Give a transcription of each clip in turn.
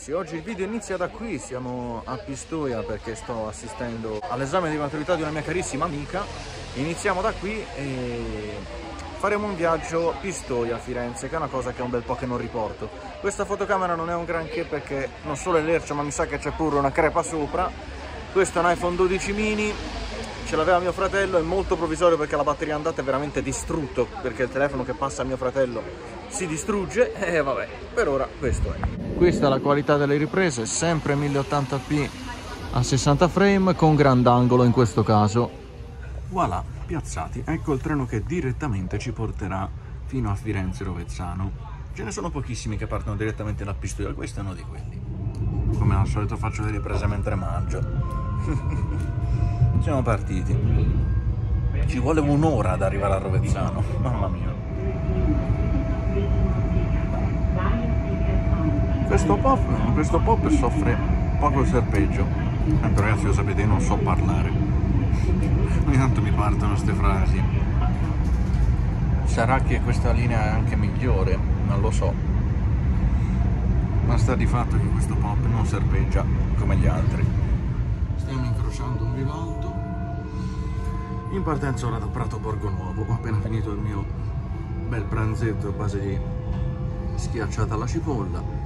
ragazzi, oggi il video inizia da qui, siamo a Pistoia perché sto assistendo all'esame di maturità di una mia carissima amica. Iniziamo da qui e faremo un viaggio Pistoia-Firenze, che è una cosa che è un bel po' che non riporto. Questa fotocamera non è un granché perché non solo è lercia, ma mi sa che c'è pure una crepa sopra. Questo è un iPhone 12 mini, ce l'aveva mio fratello, è molto provvisorio perché la batteria andata è veramente distrutto, perché il telefono che passa a mio fratello si distrugge e vabbè, per ora questo è. Questa è la qualità delle riprese, sempre 1080p a 60 frame con grandangolo in questo caso. Voilà, piazzati, ecco il treno che direttamente ci porterà fino a Firenze Rovezzano. Ce ne sono pochissimi che partono direttamente da Pistoia, questo è uno di quelli. Come al solito faccio le riprese mentre mangio. Siamo partiti. Ci vuole un'ora ad arrivare a Rovezzano, mamma mia. Questo pop soffre poco il serpeggio. Tanto ragazzi, lo sapete, io non so parlare. Ogni tanto mi partono queste frasi. Sarà che questa linea è anche migliore, non lo so. Ma sta di fatto che questo pop non serpeggia come gli altri. Stiamo incrociando un vivaldo. In partenza ora da Prato Borgo Nuovo. Ho appena finito il mio bel pranzetto a base di schiacciata alla cipolla.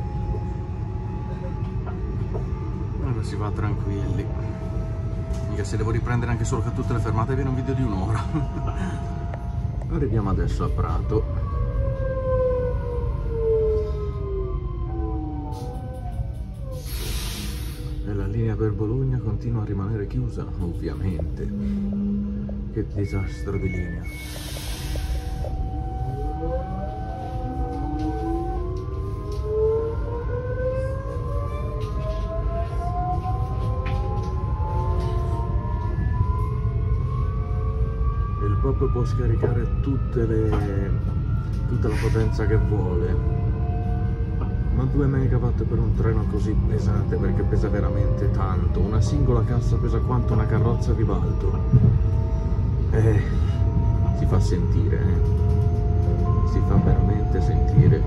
Ora si va tranquilli. Mica se devo riprendere anche solo che a tutte le fermate viene un video di un'ora. Arriviamo adesso a Prato. E la linea per Bologna continua a rimanere chiusa, ovviamente. Che disastro di linea. Il pop può scaricare tutta la potenza che vuole, ma 2 megawatt per un treno così pesante, perché pesa veramente tanto. Una singola cassa pesa quanto una carrozza di Valdo. Si fa sentire, si fa veramente sentire.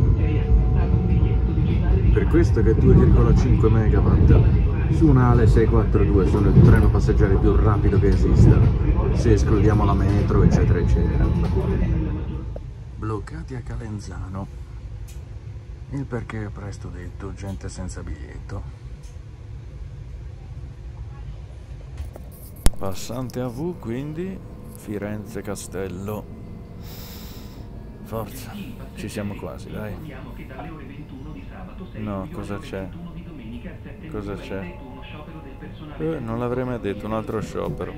Per questo che 2,5 megawatt su una Ale 642 sono il treno passeggeri più rapido che esista, se escludiamo la metro eccetera eccetera. Bloccati a Calenzano, il perché è presto detto, gente senza biglietto. Passante a V, quindi Firenze Castello. Forza, ci siamo quasi, dai. No, cosa c'è? Cosa c'è? Non l'avrei mai detto, un altro sciopero.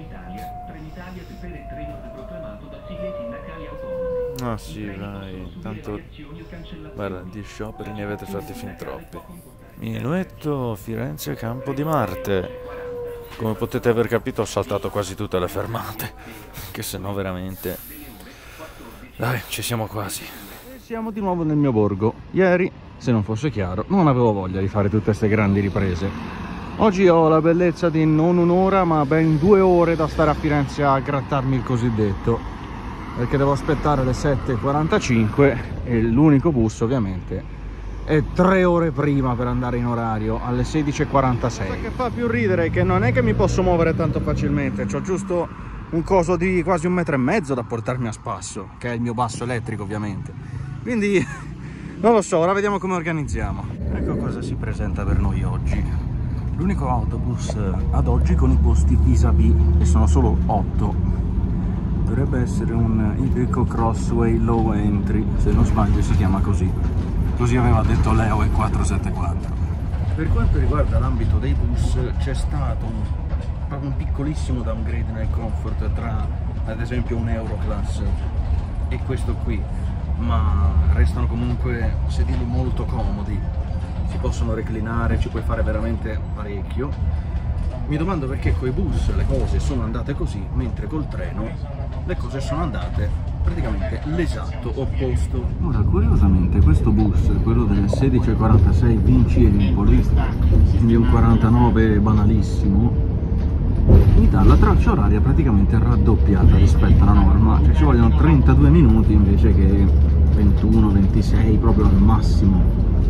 Ah sì, vai, tanto guarda, di scioperi ne avete fatti fin troppi. Minuetto, Firenze, Campo di Marte. Come potete aver capito ho saltato quasi tutte le fermate, che se no veramente... Dai, ci siamo quasi. E siamo di nuovo nel mio borgo. Ieri, se non fosse chiaro, non avevo voglia di fare tutte queste grandi riprese. Oggi ho la bellezza di non un'ora, ma ben 2 ore da stare a Firenze a grattarmi il cosiddetto, perché devo aspettare le 7:45 e l'unico bus ovviamente è 3 ore prima per andare in orario, alle 16:46. Che fa più ridere che non è che mi posso muovere tanto facilmente, c'ho giusto un coso di quasi 1,5 metri da portarmi a spasso, che è il mio basso elettrico ovviamente, quindi non lo so, ora vediamo come organizziamo. Ecco cosa si presenta per noi oggi. L'unico autobus ad oggi con i posti vis-à-vis, e sono solo 8. Dovrebbe essere un Iveco Crossway Low Entry, se non sbaglio si chiama così. Così aveva detto Leo e 474. Per quanto riguarda l'ambito dei bus, c'è stato proprio un piccolissimo downgrade nel comfort tra ad esempio un Euroclass e questo qui, ma restano comunque sedili molto comodi, si possono reclinare, ci puoi fare veramente parecchio. Mi domando perché coi bus le cose sono andate così, mentre col treno le cose sono andate praticamente l'esatto opposto. Ora, curiosamente, questo bus, quello delle 16:46 Vinci Empoli, quindi un 49 banalissimo, mi dà la traccia oraria praticamente raddoppiata rispetto alla norma, cioè ci vogliono 32 minuti invece che 21-26 proprio al massimo.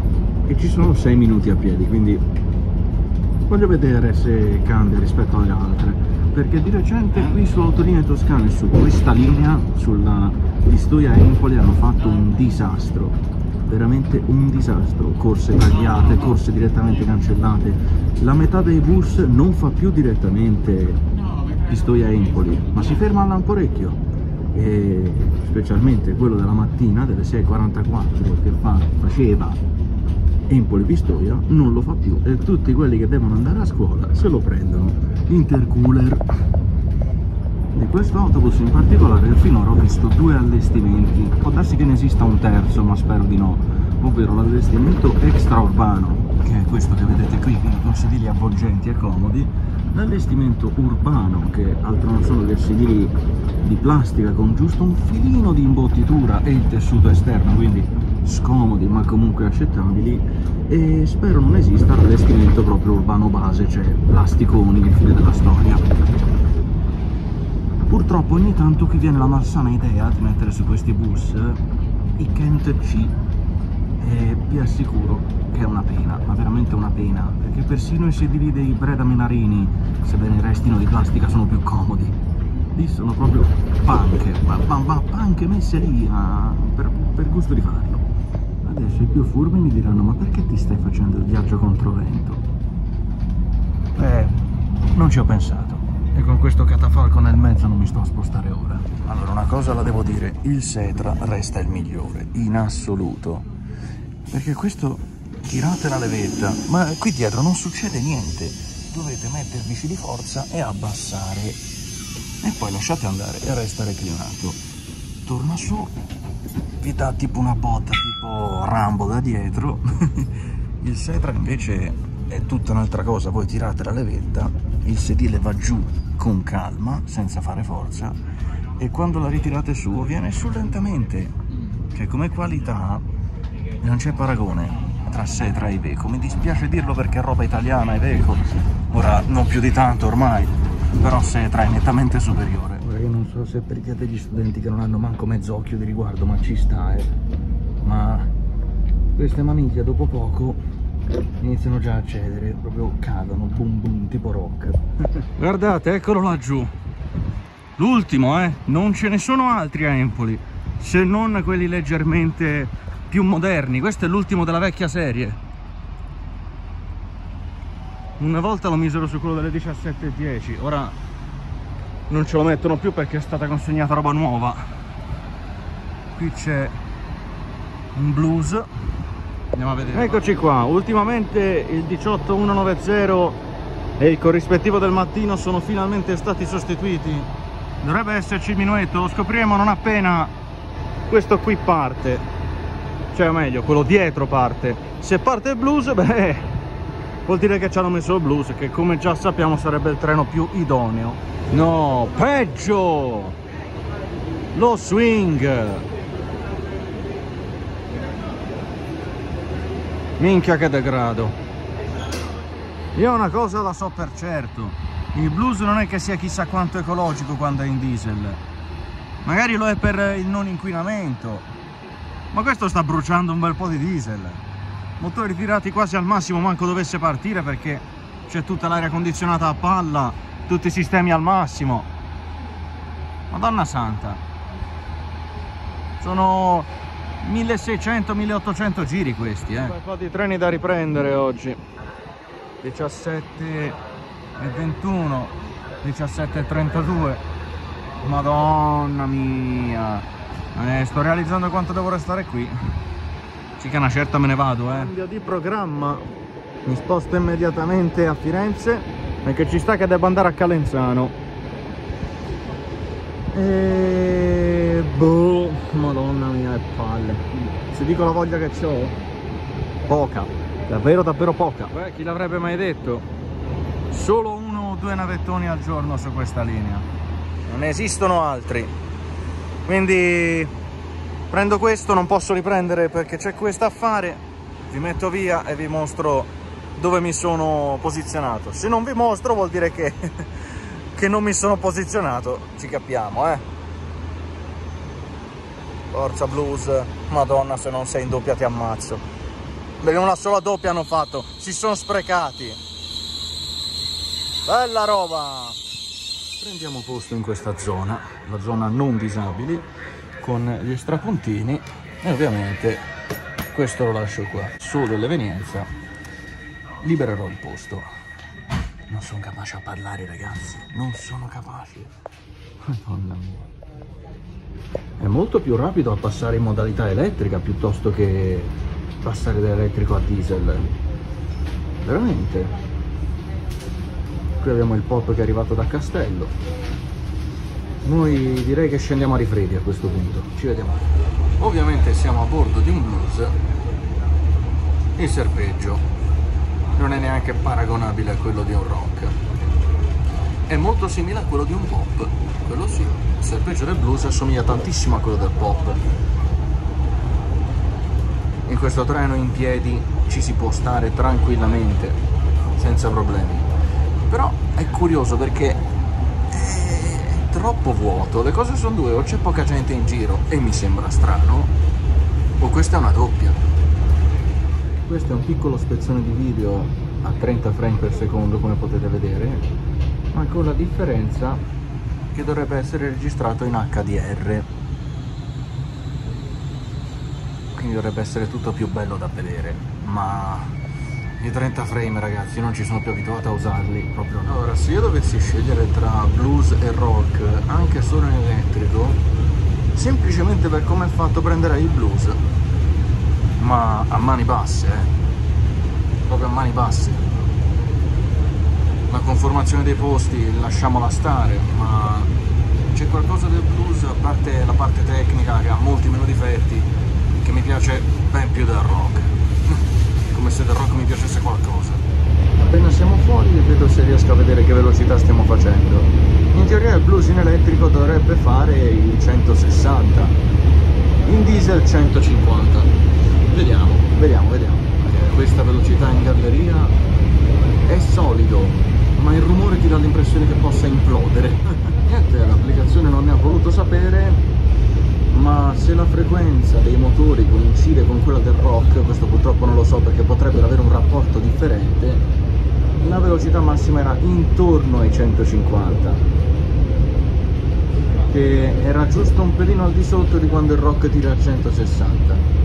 e ci sono 6 minuti a piedi, quindi voglio vedere se cambia rispetto alle altre, perché di recente qui su Autolinee Toscane, su questa linea, sulla Pistoia-Empoli, hanno fatto un disastro, veramente un disastro, corse tagliate, corse direttamente cancellate, la metà dei bus non fa più direttamente Pistoia-Empoli, ma si ferma a Lamporecchio, e specialmente quello della mattina delle 6:44 che faceva Empoli-Pistoia non lo fa più, e tutti quelli che devono andare a scuola se lo prendono. Intercooler di questo autobus in particolare finora ho visto 2 allestimenti, può darsi che ne esista un terzo ma spero di no, ovvero l'allestimento extraurbano, che è questo che vedete qui, con sedili avvolgenti e comodi, l'allestimento urbano, che altro non sono che sedili di plastica con giusto un filino di imbottitura e il tessuto esterno, quindi scomodi ma comunque accettabili, e spero non esista l'allestimento proprio urbano base, cioè plasticoni, il fine della storia. Purtroppo ogni tanto qui viene la malsana idea di mettere su questi bus i Kent C, e vi assicuro che è una pena, ma veramente una pena, perché persino i sedili dei Breda Menarini, sebbene restino di plastica, sono più comodi. Lì sono proprio panche, ma panche messe lì per gusto di farlo. Adesso i più furbi mi diranno: ma perché ti stai facendo il viaggio controvento? Non ci ho pensato, e con questo catafalco nel mezzo non mi sto a spostare ora. Allora, una cosa la devo dire, il Setra resta il migliore, in assoluto, perché questo tirate la levetta, ma qui dietro non succede niente, dovete mettervici di forza e abbassare, e poi lasciate andare e resta reclinato. Torna su, vi dà tipo una botta tipo Rambo da dietro. Il Setra invece è tutta un'altra cosa, voi tirate la levetta, il sedile va giù con calma, senza fare forza, e quando la ritirate su viene su lentamente, cioè come qualità non c'è paragone tra Setra e Iveco. Mi dispiace dirlo perché è roba italiana Iveco, ora non più di tanto ormai, però Setra è nettamente superiore. Ora io non so se è perché degli studenti che non hanno manco mezzo occhio di riguardo, ma ci sta, ma queste maniglie dopo poco iniziano già a cedere, proprio cadono, boom boom, tipo rock. Guardate, eccolo laggiù, l'ultimo, non ce ne sono altri a Empoli, se non quelli leggermente più moderni. Questo è l'ultimo della vecchia serie. Una volta lo misero su quello delle 17:10, ora non ce lo mettono più perché è stata consegnata roba nuova. Qui c'è un blues, andiamo a vedere. Eccoci qua, ultimamente il 18190 e il corrispettivo del mattino sono finalmente stati sostituiti. Dovrebbe esserci il minuetto, lo scopriremo non appena questo qui parte, cioè o meglio quello dietro parte. Se parte il blues, beh, vuol dire che ci hanno messo il blues, che come già sappiamo sarebbe il treno più idoneo. No, peggio, lo swing. Minchia che degrado. Io una cosa la so per certo, il blues non è che sia chissà quanto ecologico quando è in diesel, magari lo è per il non inquinamento, ma questo sta bruciando un bel po' di diesel, motori tirati quasi al massimo, manco dovesse partire perché c'è tutta l'aria condizionata a palla, tutti i sistemi al massimo. Madonna santa, sono 1600-1800 giri questi, Un po' di treni da riprendere oggi. 17:21, 17:32. Madonna mia, sto realizzando quanto devo restare qui. Sì che una certa me ne vado, Cambio di programma, mi sposto immediatamente a Firenze, perché ci sta che devo andare a Calenzano. E boh, madonna mia, che palle. Se dico la voglia che ho, poca, davvero davvero poca. Beh, chi l'avrebbe mai detto? Solo 1 o 2 navettoni al giorno su questa linea, non ne esistono altri, quindi prendo questo, non posso riprendere perché c'è questo a fare, vi metto via e vi mostro dove mi sono posizionato. Se non vi mostro vuol dire che non mi sono posizionato, ci capiamo, Forza blues, madonna, se non sei in doppia ti ammazzo. Perché una sola doppia hanno fatto, si sono sprecati. Bella roba! Prendiamo posto in questa zona, la zona non disabili, con gli strapuntini e ovviamente questo lo lascio qua. Solo dell'evenienza libererò il posto. Non sono capace a parlare, ragazzi, non sono capace. Madonna mia. È molto più rapido a passare in modalità elettrica piuttosto che passare da elettrico a diesel. Veramente. Qui abbiamo il pop che è arrivato da Castello. Noi direi che scendiamo a Rifredi a questo punto. Ci vediamo. Ovviamente siamo a bordo di un blues. Il serpeggio non è neanche paragonabile a quello di un rock. È molto simile a quello di un pop. Quello sì. Il serpeggio del blues assomiglia tantissimo a quello del pop. In questo treno in piedi ci si può stare tranquillamente, senza problemi. Però è curioso perché è troppo vuoto, le cose sono due, o c'è poca gente in giro e mi sembra strano, o questa è una doppia. Questo è un piccolo spezzone di video a 30 frame per secondo, come potete vedere, ma con la differenza che dovrebbe essere registrato in HDR. Quindi dovrebbe essere tutto più bello da vedere, ma i 30 frame, ragazzi, non ci sono più abituato a usarli, proprio no. Allora, se io dovessi scegliere tra blues e rock, anche solo in elettrico, semplicemente per come è fatto prenderei il blues, ma a mani basse, proprio a mani basse. La conformazione dei posti lasciamola stare, ma c'è qualcosa del blues, a parte la parte tecnica che ha molti meno difetti, che mi piace ben più del rock. Come se del rock mi piacesse qualcosa. Appena siamo fuori vedo se riesco a vedere che velocità stiamo facendo. In teoria il blues in elettrico dovrebbe fare i 160, in diesel 150. Vediamo. Questa velocità in galleria è solido, ma il rumore ti dà l'impressione che possa implodere. Niente, l'applicazione non ne ha voluto sapere, ma se la frequenza dei motori coincide con quella del rock, questo purtroppo non lo so perché potrebbero avere un rapporto differente, la velocità massima era intorno ai 150, che era giusto un pelino al di sotto di quando il rock tira a 160.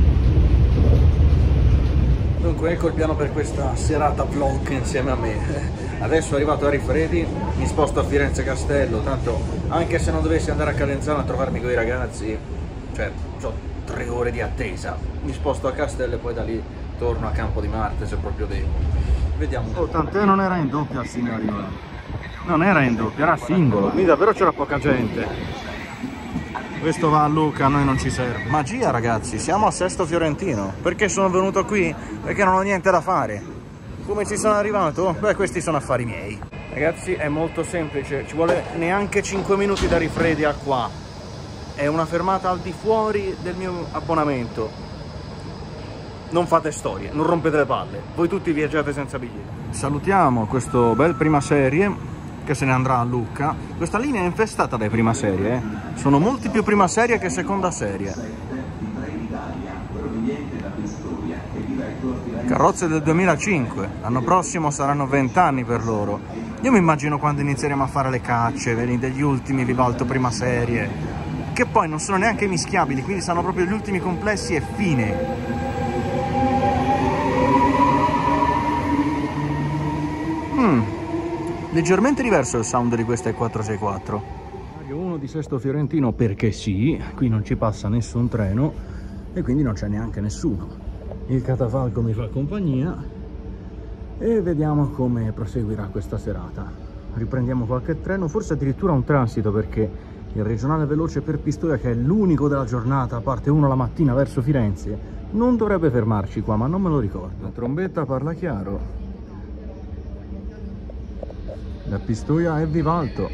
Dunque ecco il piano per questa serata vlog insieme a me. Adesso è arrivato a Rifredi, mi sposto a Firenze Castello, tanto anche se non dovessi andare a Calenzano a trovarmi con i ragazzi, cioè ho 3 ore di attesa, mi sposto a Castello e poi da lì torno a Campo di Marte se proprio devo. Vediamo. Oh, tant'è non era in doppia, signori. Non era in doppia, era singolo, quindi davvero c'era poca gente. Questo va a Luca, a noi non ci serve. Magia, ragazzi, siamo a Sesto Fiorentino. Perché sono venuto qui? Perché non ho niente da fare. Come ci sono arrivato? Beh, questi sono affari miei. Ragazzi, è molto semplice, ci vuole neanche 5 minuti da Rifredi a qua. È una fermata al di fuori del mio abbonamento. Non fate storie, non rompete le palle. Voi tutti viaggiate senza biglietti. Salutiamo questo bel prima serie che se ne andrà a Lucca. Questa linea è infestata dai prima serie, sono molti più prima serie che seconda serie. Carrozze del 2005, l'anno prossimo saranno 20 anni per loro. Io mi immagino quando inizieremo a fare le cacce, vedi, degli ultimi Vivalto prima serie, che poi non sono neanche mischiabili, quindi saranno proprio gli ultimi complessi e fine. Leggermente diverso il sound di questa E464. Mario 1 di Sesto Fiorentino perché sì, qui non ci passa nessun treno e quindi non c'è neanche nessuno. Il catafalco mi fa compagnia e vediamo come proseguirà questa serata. Riprendiamo qualche treno, forse addirittura un transito, perché il regionale veloce per Pistoia, che è l'unico della giornata, a parte uno la mattina verso Firenze, non dovrebbe fermarci qua, ma non me lo ricordo. La trombetta parla chiaro. Da Pistoia è Vivalto.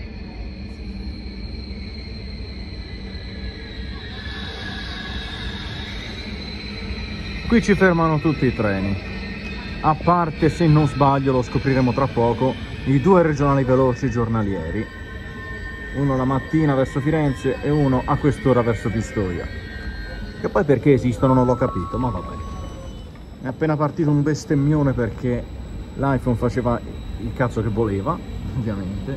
Qui ci fermano tutti i treni, a parte, se non sbaglio, lo scopriremo tra poco, i 2 regionali veloci giornalieri, uno la mattina verso Firenze e uno a quest'ora verso Pistoia, che poi perché esistono non l'ho capito, ma vabbè. È appena partito un bestemmione perché l'iPhone faceva il cazzo che voleva, ovviamente.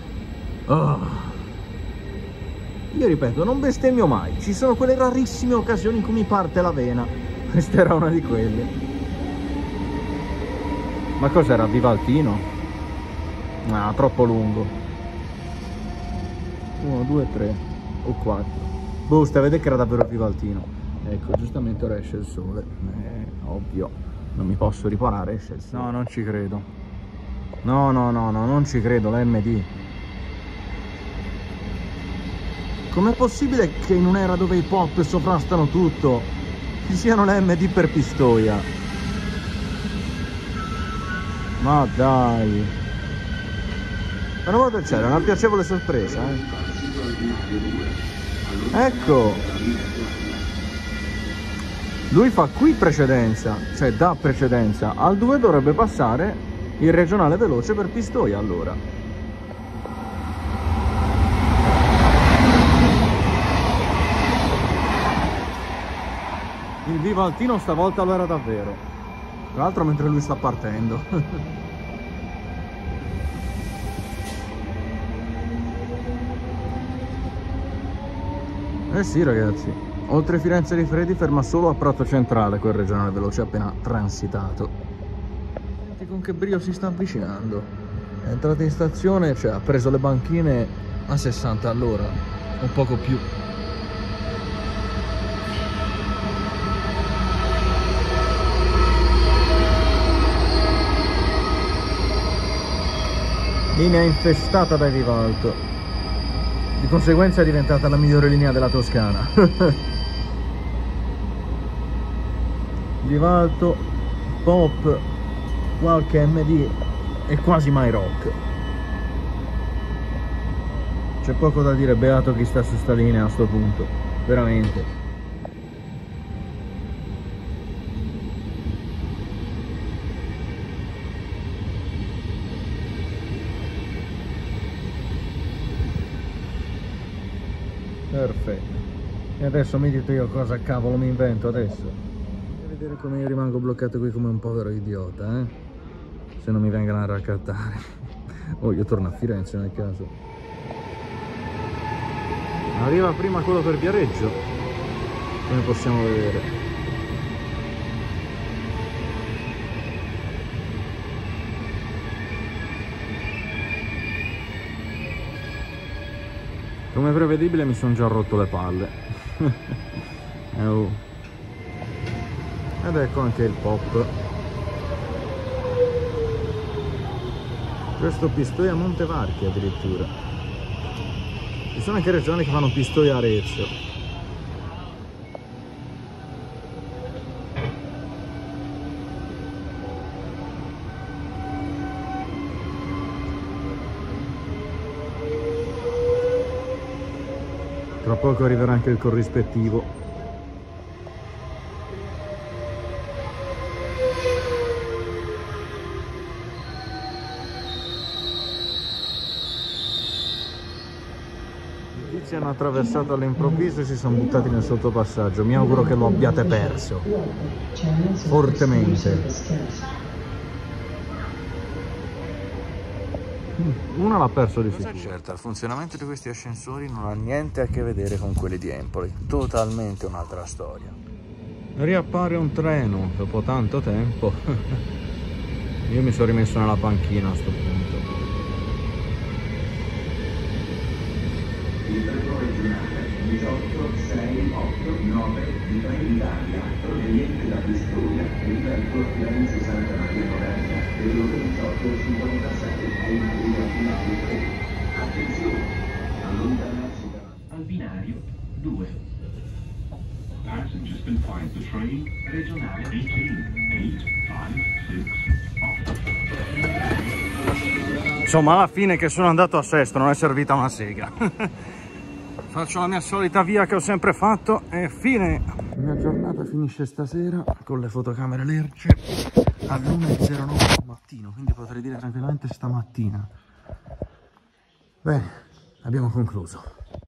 Io ripeto, non bestemmio mai, ci sono quelle rarissime occasioni in cui mi parte la vena. Questa era una di quelle. Ma cos'era, Vivaltino? Ah, troppo lungo. 1, 2, 3 o 4. Boh, stai a vedere che era davvero Vivaltino. Ecco, giustamente ora esce il sole. Ovvio, non mi posso riparare, esce il sole. No, non ci credo. No, non ci credo, la MD. Com'è possibile che in un'era dove i pop sovrastano tutto ci siano le MD per Pistoia? Ma dai. Ma non guarda il cielo, è una piacevole sorpresa, Ecco. Lui fa qui precedenza, cioè dà precedenza. Al 2 dovrebbe passare il regionale veloce per Pistoia, allora. Il Vivaltino stavolta lo era davvero. Tra l'altro mentre lui sta partendo. Eh sì ragazzi, oltre Firenze di Freddi ferma solo a Prato Centrale quel regionale veloce appena transitato. Senti con che brio si sta avvicinando. È entrato in stazione, cioè ha preso le banchine a 60 all'ora, un poco più. Linea infestata dai Vivalto, di conseguenza è diventata la migliore linea della Toscana. Vivalto, pop, qualche MD e quasi mai rock. C'è poco da dire, beato chi sta su sta linea a sto punto, veramente. Perfetto. E adesso mi dite io cosa cavolo mi invento adesso? E vedere come io rimango bloccato qui come un povero idiota, se non mi vengano a raccattare. Oh, io torno a Firenze nel caso. Arriva prima quello per Viareggio, come possiamo vedere. Come prevedibile mi sono già rotto le palle. Ed ecco anche il pop. Questo Pistoia Montevarchi addirittura. Ci sono anche regioni che fanno Pistoia Arezzo. Tra poco arriverà anche il corrispettivo. I tizi hanno attraversato all'improvviso e si sono buttati nel sottopassaggio. Mi auguro che lo abbiate perso. Fortemente. Una l'ha perso di sicuro. Certo, il funzionamento di questi ascensori non ha niente a che vedere con quelli di Empoli, totalmente un'altra storia. Riappare un treno dopo tanto tempo. Io mi sono rimesso nella panchina a sto punto. Il treno regionale 18689 di Trenitalia proveniente da Pistoia riverso Firenze Santa Maria Novella delle ore 18:56 ai binario 3. Attenzione, allontanarsi al binario 2. Passengers can find the train regionale 18856. Insomma, alla fine che sono andato a Sesto non è servita una sega. Faccio la mia solita via che ho sempre fatto e fine. La mia giornata finisce stasera con le fotocamere Lerce all'1:09 del mattino, quindi potrei dire tranquillamente stamattina. Bene, abbiamo concluso.